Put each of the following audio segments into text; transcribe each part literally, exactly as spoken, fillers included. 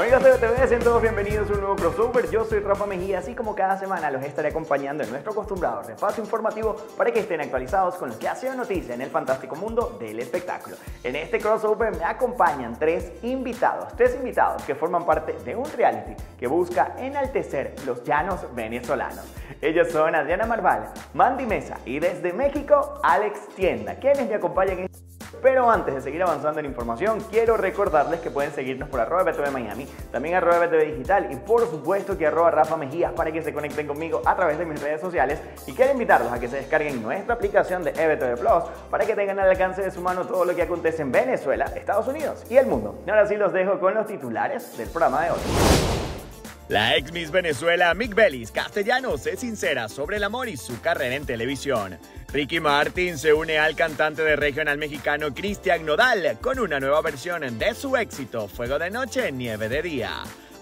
Amigos de E B T V, sean todos bienvenidos a un nuevo crossover. Yo soy Rafa Mejía, así como cada semana los estaré acompañando en nuestro acostumbrado repaso informativo para que estén actualizados con lo que ha sido noticia en el fantástico mundo del espectáculo. En este crossover me acompañan tres invitados, tres invitados que forman parte de un reality que busca enaltecer los llanos venezolanos. Ellos son Adriana Marval, Mandy Mesa y desde México, Alex Tienda, quienes me acompañan en... Pero antes de seguir avanzando en información, quiero recordarles que pueden seguirnos por arroba E B T V Miami, también arroba E B T V Digital y por supuesto que arroba Rafa Mejías para que se conecten conmigo a través de mis redes sociales. Y quiero invitarlos a que se descarguen nuestra aplicación de E B T V Plus para que tengan al alcance de su mano todo lo que acontece en Venezuela, Estados Unidos y el mundo. Y ahora sí los dejo con los titulares del programa de hoy. La ex Miss Venezuela Mick Bellis Castellanos es sincera sobre el amor y su carrera en televisión. Ricky Martin se une al cantante de regional mexicano Cristian Nodal con una nueva versión de su éxito Fuego de Noche, Nieve de Día.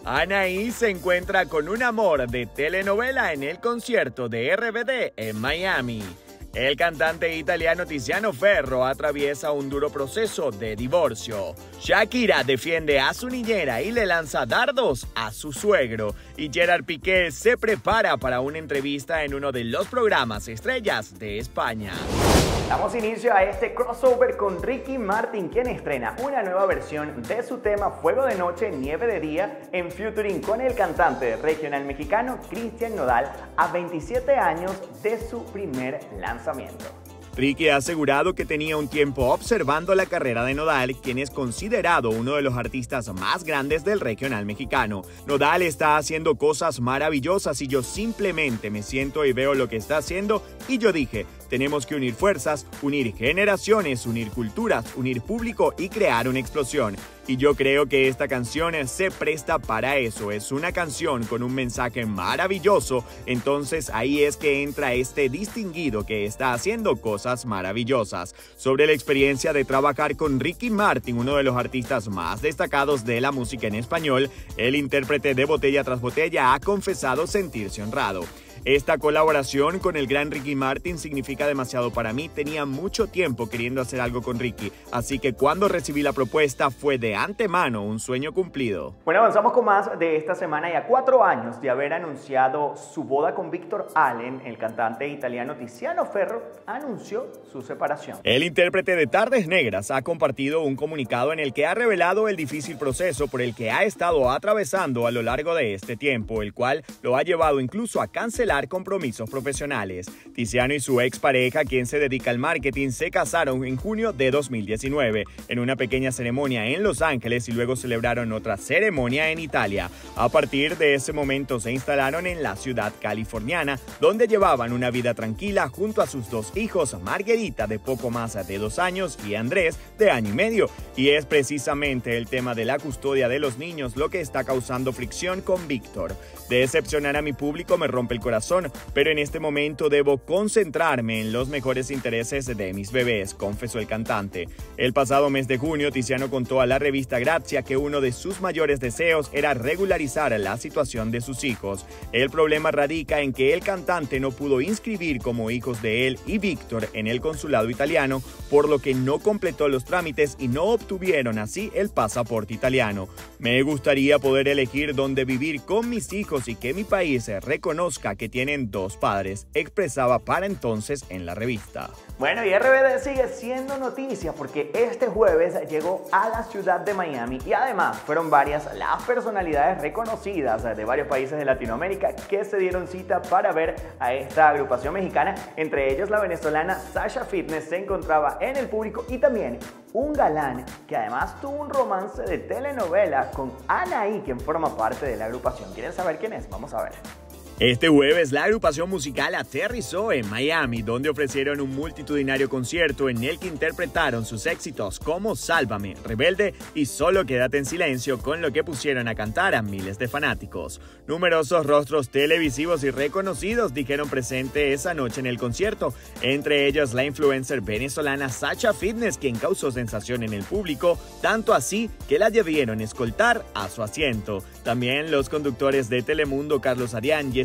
Anaí se encuentra con un amor de telenovela en el concierto de R B D en Miami. El cantante italiano Tiziano Ferro atraviesa un duro proceso de divorcio. Shakira defiende a su niñera y le lanza dardos a su suegro. Y Gerard Piqué se prepara para una entrevista en uno de los programas estrellas de España. Damos inicio a este crossover con Ricky Martin, quien estrena una nueva versión de su tema Fuego de Noche, Nieve de Día en featuring con el cantante regional mexicano Cristian Nodal a veintisiete años de su primer lanzamiento. Ricky ha asegurado que tenía un tiempo observando la carrera de Nodal, quien es considerado uno de los artistas más grandes del regional mexicano. Nodal está haciendo cosas maravillosas y yo simplemente me siento y veo lo que está haciendo y yo dije, tenemos que unir fuerzas, unir generaciones, unir culturas, unir público y crear una explosión. Y yo creo que esta canción se presta para eso, es una canción con un mensaje maravilloso, entonces ahí es que entra este distinguido que está haciendo cosas maravillosas. Sobre la experiencia de trabajar con Ricky Martin, uno de los artistas más destacados de la música en español, el intérprete de Botella tras Botella ha confesado sentirse honrado. Esta colaboración con el gran Ricky Martin significa demasiado para mí, tenía mucho tiempo queriendo hacer algo con Ricky, así que cuando recibí la propuesta fue de antemano un sueño cumplido. Bueno, avanzamos con más de esta semana y a cuatro años de haber anunciado su boda con Víctor Allen, el cantante italiano Tiziano Ferro anunció su separación. El intérprete de Tardes Negras ha compartido un comunicado en el que ha revelado el difícil proceso por el que ha estado atravesando a lo largo de este tiempo, el cual lo ha llevado incluso a cancelar compromisos profesionales. Tiziano y su expareja, quien se dedica al marketing, se casaron en junio de dos mil diecinueve en una pequeña ceremonia en Los Ángeles y luego celebraron otra ceremonia en Italia. A partir de ese momento se instalaron en la ciudad californiana, donde llevaban una vida tranquila junto a sus dos hijos, Margarita de poco más de dos años y Andrés de año y medio. Y es precisamente el tema de la custodia de los niños lo que está causando fricción con Víctor. Decepcionar a mi público me rompe el corazón, pero en este momento debo concentrarme en los mejores intereses de mis bebés, confesó el cantante. El pasado mes de junio, Tiziano contó a la revista Grazia que uno de sus mayores deseos era regularizar la situación de sus hijos. El problema radica en que el cantante no pudo inscribir como hijos de él y Víctor en el consulado italiano, por lo que no completó los trámites y no obtuvieron así el pasaporte italiano. Me gustaría poder elegir dónde vivir con mis hijos y que mi país reconozca que tienen dos padres, expresaba para entonces en la revista. Bueno, y R B D sigue siendo noticia porque este jueves llegó a la ciudad de Miami y además fueron varias las personalidades reconocidas de varios países de Latinoamérica que se dieron cita para ver a esta agrupación mexicana. Entre ellos la venezolana Sasha Fitness se encontraba en el público y también un galán que además tuvo un romance de telenovela con Anaí, quien forma parte de la agrupación. ¿Quieren saber quién es? Vamos a ver. Este jueves, la agrupación musical aterrizó en Miami, donde ofrecieron un multitudinario concierto en el que interpretaron sus éxitos como Sálvame, Rebelde y Solo Quédate en Silencio, con lo que pusieron a cantar a miles de fanáticos. Numerosos rostros televisivos y reconocidos dijeron presente esa noche en el concierto, entre ellos la influencer venezolana Sasha Fitness, quien causó sensación en el público, tanto así que la debieron escoltar a su asiento. También los conductores de Telemundo, Carlos Arián, Jessica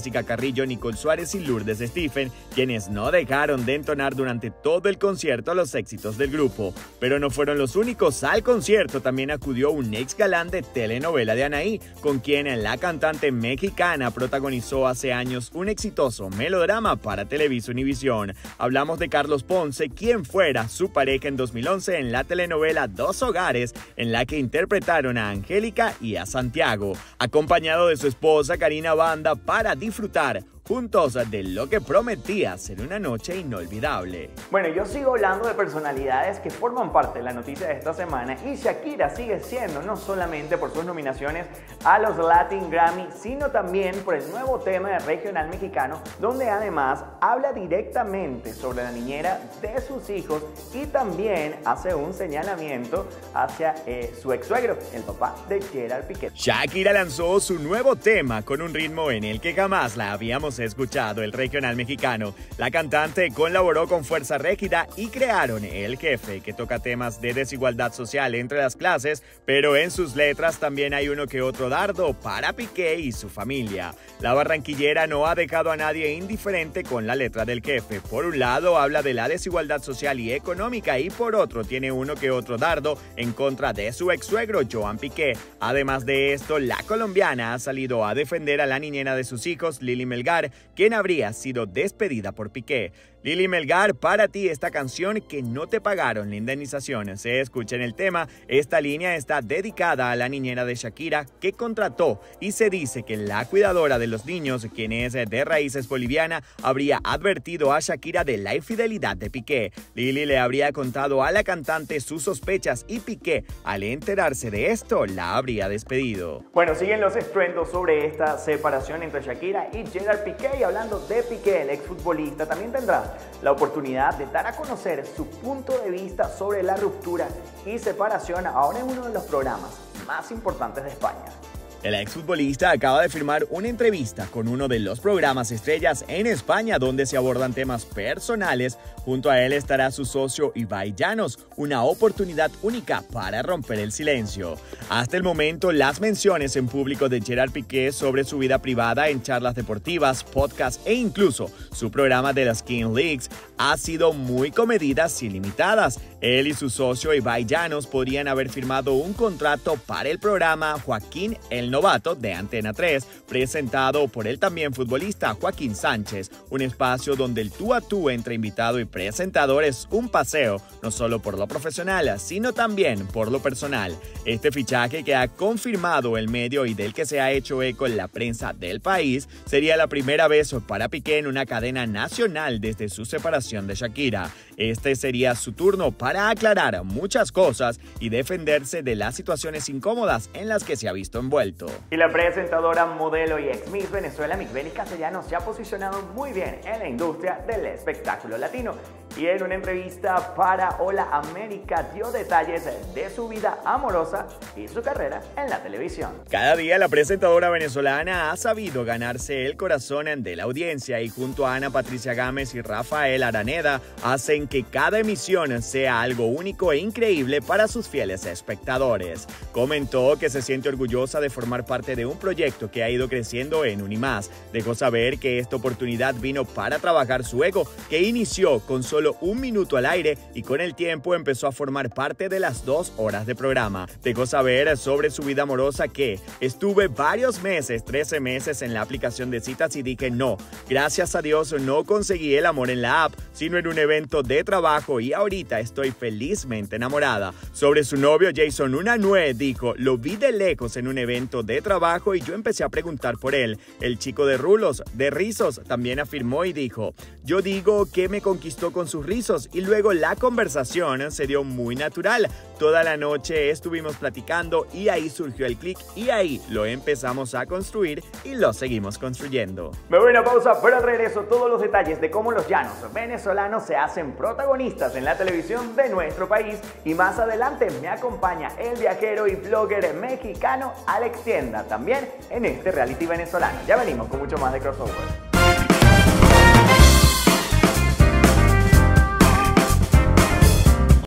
Jessica Carrillo, Nicole Suárez y Lourdes Stephen, quienes no dejaron de entonar durante todo el concierto los éxitos del grupo. Pero no fueron los únicos. Al concierto también acudió un ex galán de telenovela de Anaí, con quien la cantante mexicana protagonizó hace años un exitoso melodrama para Televisa Univisión. Hablamos de Carlos Ponce, quien fuera su pareja en dos mil once en la telenovela Dos Hogares, en la que interpretaron a Angélica y a Santiago, acompañado de su esposa Karina Banda para disfrutar juntos de lo que prometía ser una noche inolvidable. Bueno, yo sigo hablando de personalidades que forman parte de la noticia de esta semana, y Shakira sigue siendo, no solamente por sus nominaciones a los Latin Grammy, sino también por el nuevo tema de regional mexicano, donde además habla directamente sobre la niñera de sus hijos y también hace un señalamiento hacia eh, su ex suegro, el papá de Gerard Piqué. Shakira lanzó su nuevo tema con un ritmo en el que jamás la habíamos escuchado, el regional mexicano. La cantante colaboró con Fuerza Régida y crearon El Jefe, que toca temas de desigualdad social entre las clases, pero en sus letras también hay uno que otro dardo para Piqué y su familia. La barranquillera no ha dejado a nadie indiferente con la letra del Jefe. Por un lado habla de la desigualdad social y económica, y por otro tiene uno que otro dardo en contra de su ex suegro Joan Piqué. Además de esto, la colombiana ha salido a defender a la niñera de sus hijos, Lili Melgar, quien habría sido despedida por Piqué. Lili Melgar, para ti esta canción que no te pagaron la indemnización. Se escucha en el tema. Esta línea está dedicada a la niñera de Shakira, que contrató, y se dice que la cuidadora de los niños, quien es de raíces boliviana, habría advertido a Shakira de la infidelidad de Piqué. Lili le habría contado a la cantante sus sospechas y Piqué, al enterarse de esto, la habría despedido. Bueno, siguen los estruendos sobre esta separación entre Shakira y Gerard Piqué, y hablando de Piqué, el exfutbolista también tendrá la oportunidad de dar a conocer su punto de vista sobre la ruptura y separación ahora en uno de los programas más importantes de España. El exfutbolista acaba de firmar una entrevista con uno de los programas estrellas en España, donde se abordan temas personales. Junto a él estará su socio Ibai Llanos, una oportunidad única para romper el silencio. Hasta el momento, las menciones en público de Gerard Piqué sobre su vida privada en charlas deportivas, podcasts e incluso su programa de las King Leagues han sido muy comedidas y limitadas. Él y su socio Ibai Llanos podrían haber firmado un contrato para el programa Joaquín el Novato de Antena tres, presentado por el también futbolista Joaquín Sánchez, un espacio donde el tú a tú entre invitado y presentador es un paseo, no solo por lo profesional, sino también por lo personal. Este fichaje, que ha confirmado el medio y del que se ha hecho eco en la prensa del país, sería la primera vez para Piqué en una cadena nacional desde su separación de Shakira. Este sería su turno para aclarar muchas cosas y defenderse de las situaciones incómodas en las que se ha visto envuelto. Y la presentadora, modelo y ex Miss Venezuela, Migbelis Castellanos, se ha posicionado muy bien en la industria del espectáculo latino, y en una entrevista para Hola América dio detalles de su vida amorosa y su carrera en la televisión. Cada día la presentadora venezolana ha sabido ganarse el corazón de la audiencia, y junto a Ana Patricia Gámez y Rafael Araneda hacen que cada emisión sea algo único e increíble para sus fieles espectadores. Comentó que se siente orgullosa de formar parte de un proyecto que ha ido creciendo en Unimás. Dejó saber que esta oportunidad vino para trabajar su ego, que inició con solo un minuto al aire y con el tiempo empezó a formar parte de las dos horas de programa. Dejó saber sobre su vida amorosa que estuve varios meses, trece meses en la aplicación de citas y dije no. Gracias a Dios no conseguí el amor en la app, sino en un evento de trabajo, y ahorita estoy felizmente enamorada. Sobre su novio Jason Unanue dijo, lo vi de lejos en un evento de trabajo y yo empecé a preguntar por él. El chico de rulos, de rizos, también afirmó y dijo, yo digo que me conquistó con sus rizos, y luego la conversación se dio muy natural. Toda la noche estuvimos platicando y ahí surgió el clic, y ahí lo empezamos a construir y lo seguimos construyendo. Me voy a una pausa, pero al regreso todos los detalles de cómo los llanos venezolanos se hacen protagonistas en la televisión de nuestro país, y más adelante me acompaña el viajero y blogger mexicano Alex Tienda, también en este reality venezolano. Ya venimos con mucho más de Crossover.